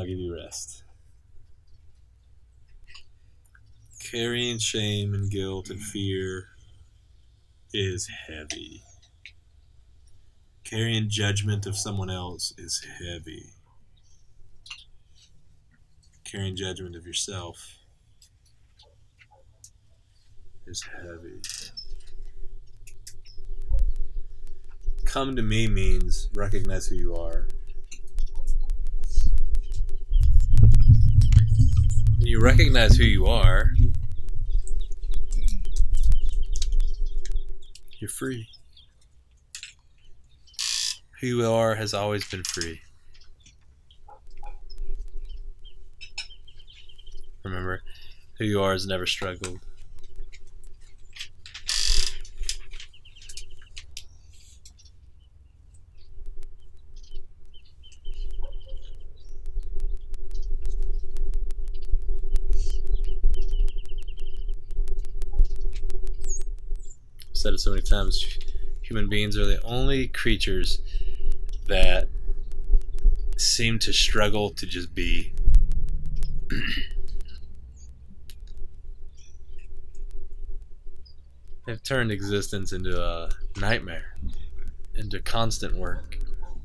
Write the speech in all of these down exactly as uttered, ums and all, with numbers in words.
I'll give you rest. Carrying shame and guilt and fear is heavy. Carrying judgment of someone else is heavy. Carrying judgment of yourself is heavy. Come to me means recognize who you are. When you recognize who you are, you're free. Who you are has always been free. Remember, who you are has never struggled. I've said it so many times, human beings are the only creatures that seem to struggle to just be. They've turned existence into a nightmare, into constant work.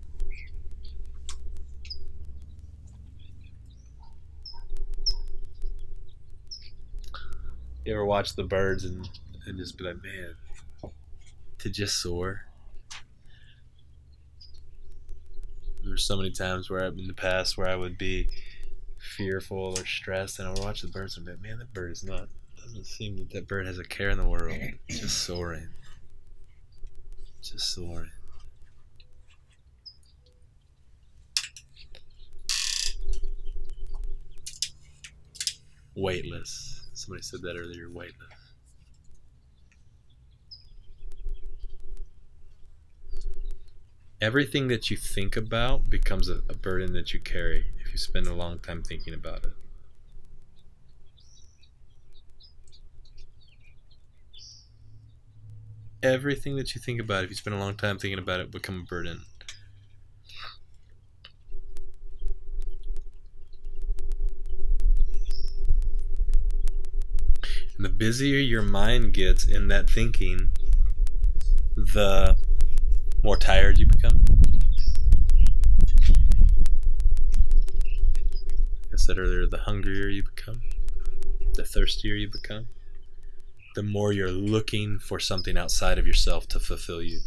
You ever watch the birds and, and just be like, man, to just soar? There's so many times where I've in the past where I would be fearful or stressed, and I would watch the birds and be like, man, that bird is not, doesn't seem that that bird has a care in the world. It's just soaring. Just soaring. Weightless. Somebody said that earlier, weightless. Everything that you think about becomes a, a burden that you carry if you spend a long time thinking about it. Everything that you think about, if you spend a long time thinking about it, become a burden. And the busier your mind gets in that thinking, the more tired you become. Like I said earlier, the hungrier you become, the thirstier you become, the more you're looking for something outside of yourself to fulfill you.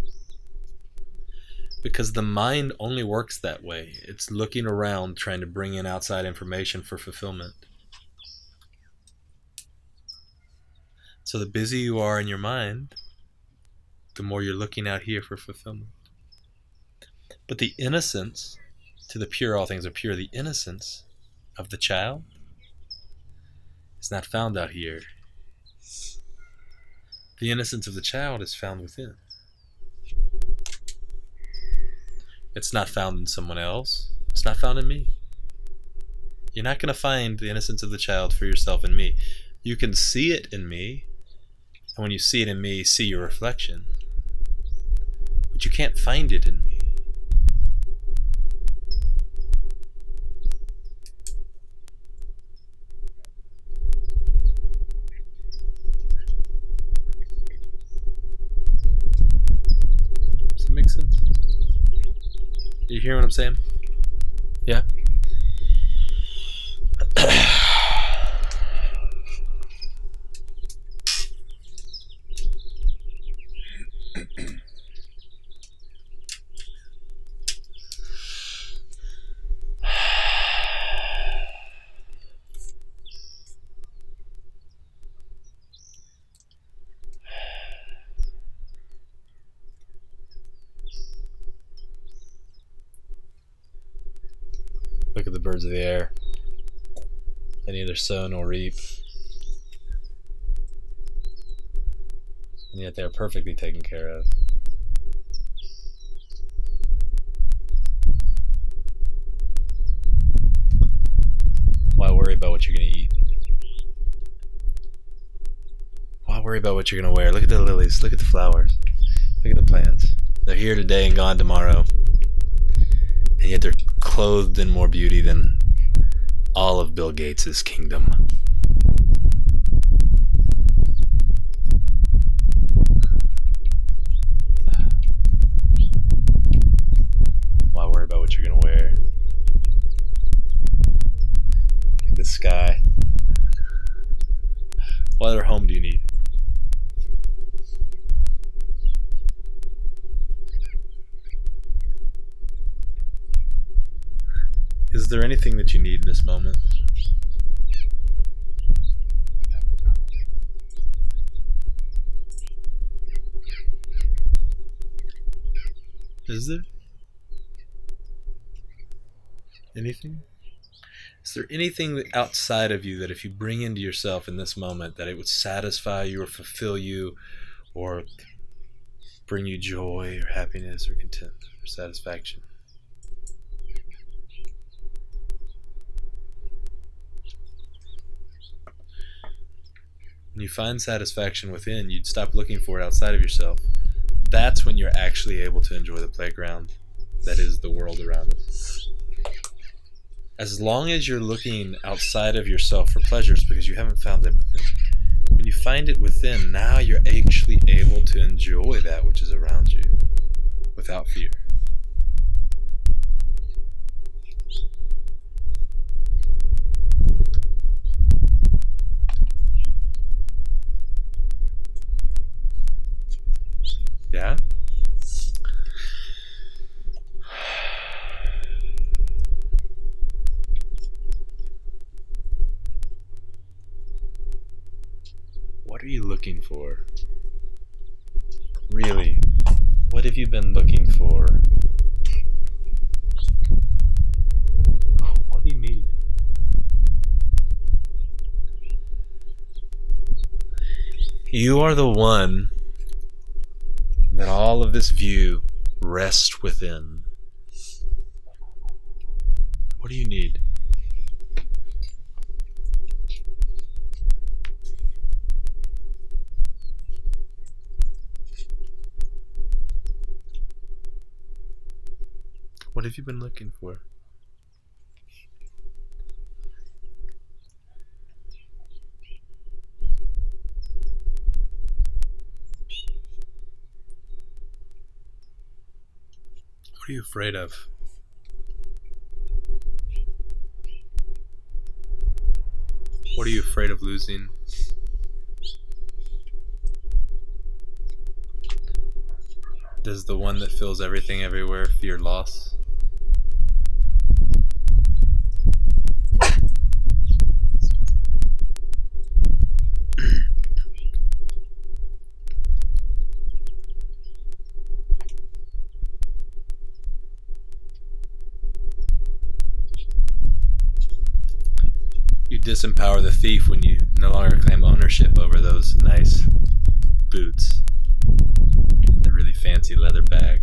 Because the mind only works that way. It's looking around trying to bring in outside information for fulfillment. So the busier you are in your mind, the more you're looking out here for fulfillment. But the innocence, to the pure all things are pure, the innocence of the child is not found out here. The innocence of the child is found within. It's not found in someone else. It's not found in me. You're not going to find the innocence of the child for yourself in me. You can see it in me, and when you see it in me, see your reflection. But you can't find it in me. Does that make sense? Do you hear what I'm saying? Yeah? Look at the birds of the air. They neither sow nor reap, and yet they are perfectly taken care of. Why worry about what you're going to eat? Why worry about what you're going to wear? Look at the lilies. Look at the flowers. Look at the plants. They're here today and gone tomorrow. And yet they're clothed in more beauty than all of Bill Gates' kingdom. Why worry about what you're going to wear? Look at the sky. What other home do you need? Is there anything that you need in this moment? Is there? Anything? Is there anything that outside of you that if you bring into yourself in this moment that it would satisfy you or fulfill you or bring you joy or happiness or content or satisfaction? When you find satisfaction within, you'd stop looking for it outside of yourself. That's when you're actually able to enjoy the playground that is the world around us. As long as you're looking outside of yourself for pleasures because you haven't found it within, when you find it within, now you're actually able to enjoy that which is around you without fear. Yeah? What are you looking for? Really? What have you been looking for? What do you need? You are the one that all of this view rests within. What do you need? What have you been looking for? What are you afraid of? What are you afraid of losing? Does the one that fills everything everywhere fear loss? You disempower the thief when you no longer claim ownership over those nice boots and the really fancy leather bag.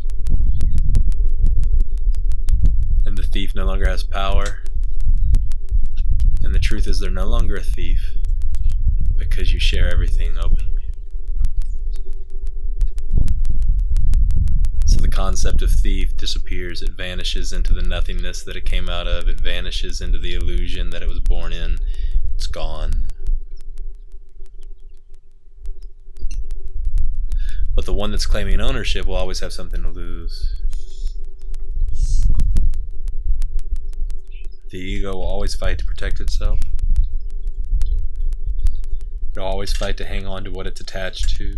And the thief no longer has power. And the truth is they're no longer a thief because you share everything openly. So the concept of thief disappears. It vanishes into the nothingness that it came out of. It vanishes into the illusion that it was born in. It's gone. But the one that's claiming ownership will always have something to lose. The ego will always fight to protect itself. It'll always fight to hang on to what it's attached to.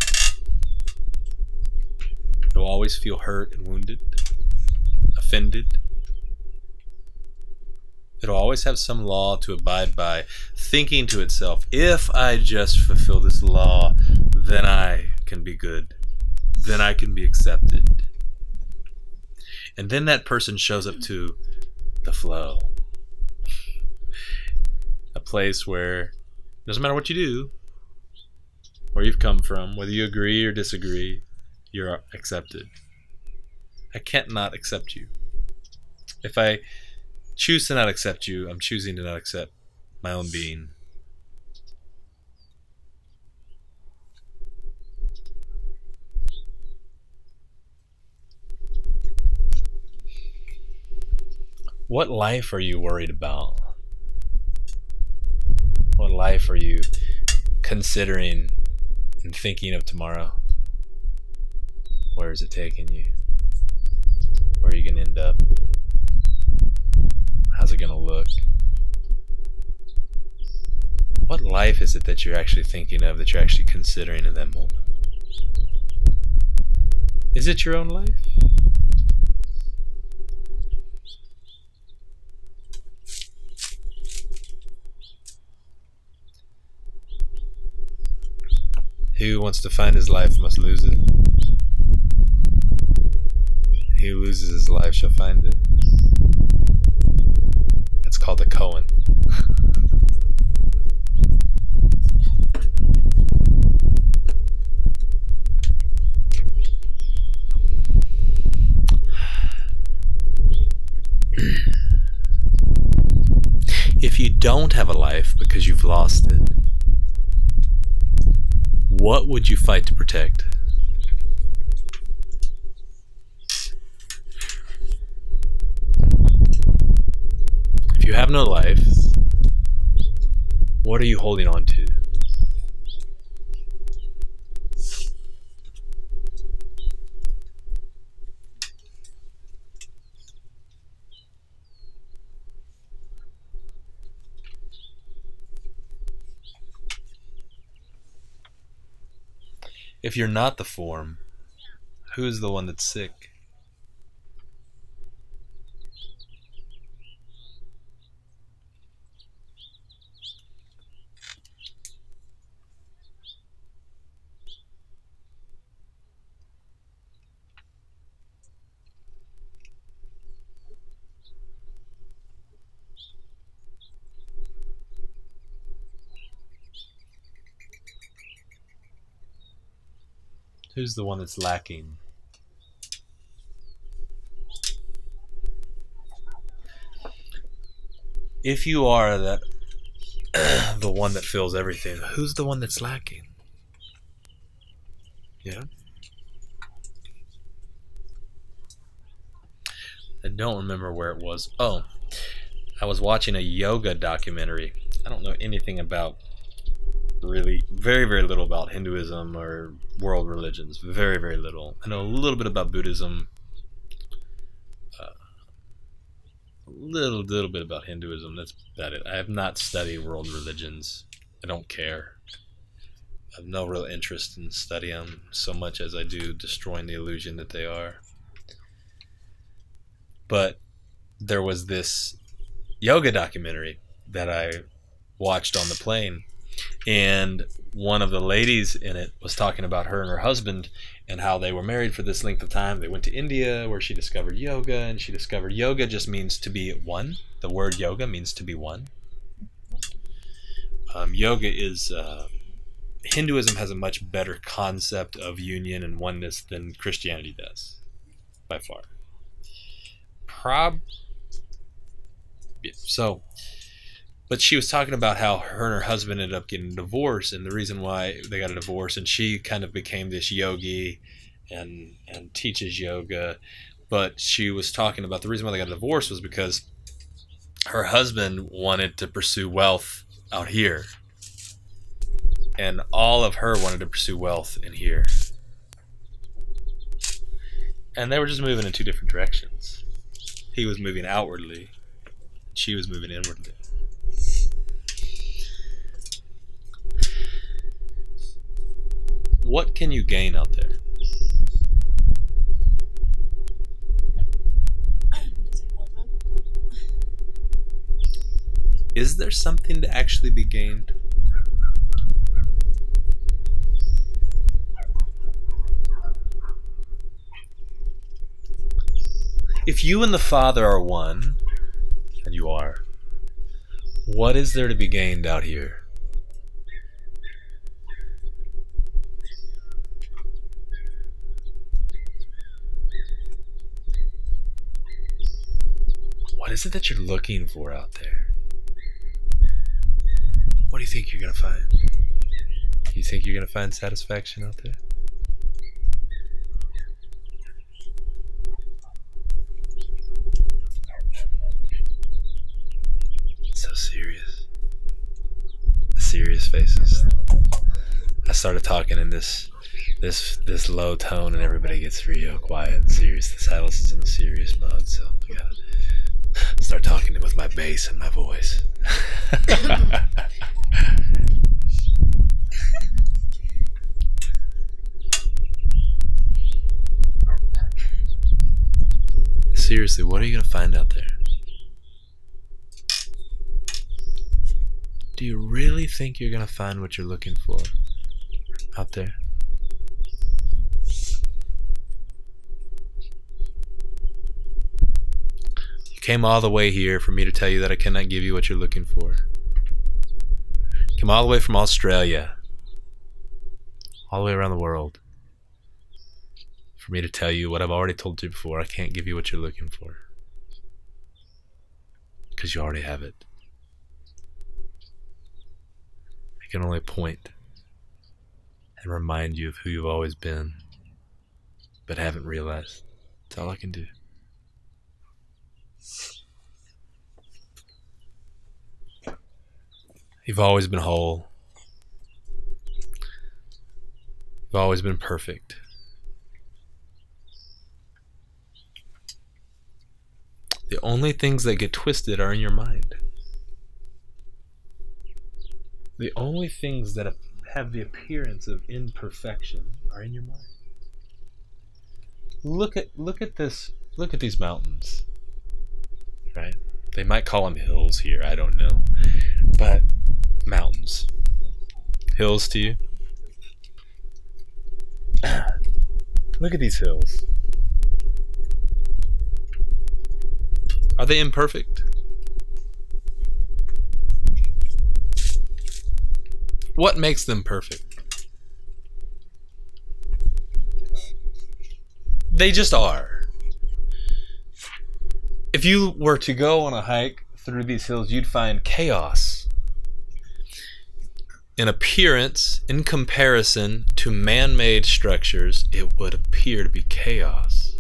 It'll always feel hurt and wounded, offended. It'll always have some law to abide by, thinking to itself, if I just fulfill this law, then I can be good. Then I can be accepted. And then that person shows up to the flow. A place where it doesn't matter what you do, where you've come from, whether you agree or disagree, you're accepted. I can't not accept you. If I choose to not accept you, I'm choosing to not accept my own being. What life are you worried about? life are you considering and thinking of tomorrow? Where is it taking you? Where are you going to end up? How's it going to look? What life is it that you're actually thinking of, that you're actually considering in that moment? Is it your own life? He who wants to find his life must lose it. And he who loses his life shall find it. That's called a koan. If you don't have a life because you've lost it, what would you fight to protect? If you have no life, what are you holding on to? If you're not the form, who's the one that's sick? Who's the one that's lacking? If you are that the one that fills everything, who's the one that's lacking? Yeah. I don't remember where it was. Oh, I was watching a yoga documentary. I don't know anything about, really, very, very little about Hinduism or world religions. Very, very little. I know a little bit about Buddhism. Uh, a little, little bit about Hinduism. That's about it. I have not studied world religions. I don't care. I have no real interest in studying them so much as I do destroying the illusion that they are. But there was this yoga documentary that I watched on the plane, and one of the ladies in it was talking about her and her husband and how they were married for this length of time. They went to India where she discovered yoga, and she discovered yoga just means to be one. The word yoga means to be one. Um, yoga is uh, Hinduism has a much better concept of union and oneness than Christianity does, by far. Prob yeah, so but she was talking about how her and her husband ended up getting a divorce, and the reason why they got a divorce, and she kind of became this yogi and and teaches yoga, but she was talking about the reason why they got a divorce was because her husband wanted to pursue wealth out here, and all of her wanted to pursue wealth in here, and they were just moving in two different directions. He was moving outwardly, she was moving inwardly. What can you gain out there? Is there something to actually be gained? If you and the Father are one, and you are, what is there to be gained out here? What is it that you're looking for out there? What do you think you're going to find? You think you're going to find satisfaction out there? So serious. The serious faces. I started talking in this this this low tone, and everybody gets real quiet and serious. The Silas is in the serious mode, so we gotta start talking with my bass and my voice. Seriously, what are you gonna find out there? Do you really think you're gonna find what you're looking for out there? You came all the way here for me to tell you that I cannot give you what you're looking for. You came all the way from Australia, all the way around the world, for me to tell you what I've already told you before. I can't give you what you're looking for, because you already have it. I can only point and remind you of who you've always been, but haven't realized. That's all I can do. You've always been whole. You've always been perfect. The only things that get twisted are in your mind. The only things that have the appearance of imperfection are in your mind. Look at look at this. Look at these mountains. Right? They might call them hills here. I don't know, but mountains, hills to you. Look at these hills. Are they imperfect? What makes them perfect? They just are. If you were to go on a hike through these hills, you'd find chaos. In appearance, in comparison to man-made structures, it would appear to be chaos.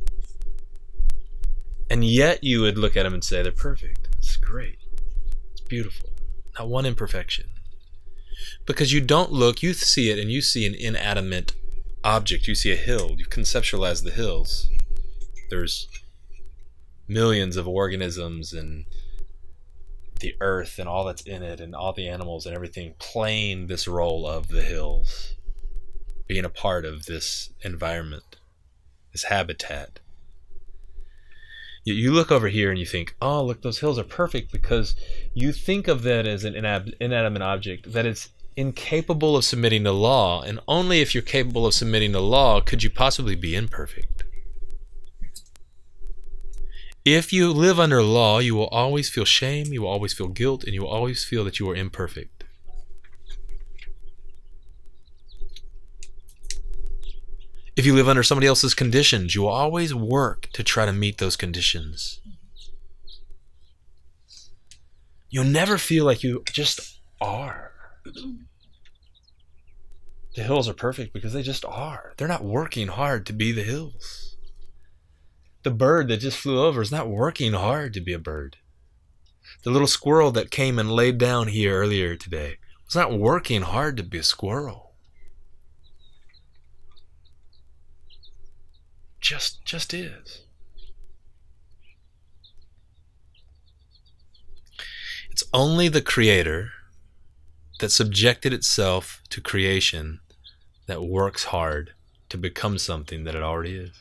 And yet you would look at them and say they're perfect. It's great. It's beautiful. Not one imperfection. Because you don't look, you see it and you see an inanimate object. You see a hill. You conceptualize the hills. There's millions of organisms and the earth and all that's in it and all the animals and everything playing this role of the hills, being a part of this environment, this habitat. You look over here and you think, oh, look, those hills are perfect, because you think of that as an inanimate object, that it's incapable of submitting to law, and only if you're capable of submitting to law could you possibly be imperfect. If you live under law, you will always feel shame, you will always feel guilt, and you will always feel that you are imperfect. If you live under somebody else's conditions, you will always work to try to meet those conditions. You'll never feel like you just are. The hills are perfect because they just are. They're not working hard to be the hills. The bird that just flew over is not working hard to be a bird. The little squirrel that came and laid down here earlier today was not working hard to be a squirrel. Just, just is. It's only the Creator that subjected itself to creation that works hard to become something that it already is.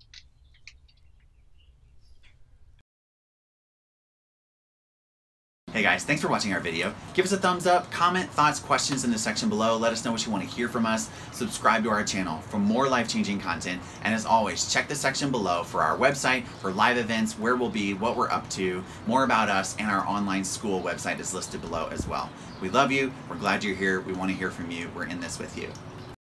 Hey guys, thanks for watching our video. Give us a thumbs up, comment, thoughts, questions in the section below. Let us know what you want to hear from us. Subscribe to our channel for more life-changing content. And as always, check the section below for our website, for live events, where we'll be, what we're up to, more about us, and our online school website is listed below as well. We love you. We're glad you're here. We want to hear from you. We're in this with you.